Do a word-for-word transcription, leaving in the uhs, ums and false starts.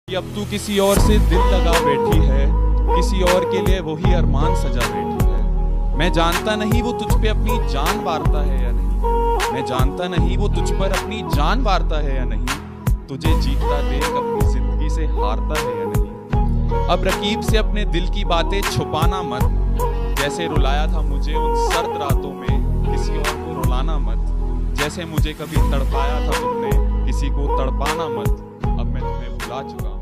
कि अब तू किसी और से दिल लगा बैठी है, किसी और के लिए वही अरमान सजा बैठी है। मैं जानता नहीं वो तुझ पे अपनी जान वारता है या नहीं, मैं जानता नहीं वो तुझ पर अपनी जान वारता है या नहीं। तुझे जीतता देख अपनी जिंदगी से हारता है या नहीं। अब रकीब से अपने दिल की बातें छुपाना मत, जैसे रुलाया था मुझे उन सर्द रातों में, किसी और को रुलाना मत। जैसे मुझे कभी तड़पाया था तुमने, किसी को तड़पाना मत। अब मैं तुम्हें भुला चुका हूं।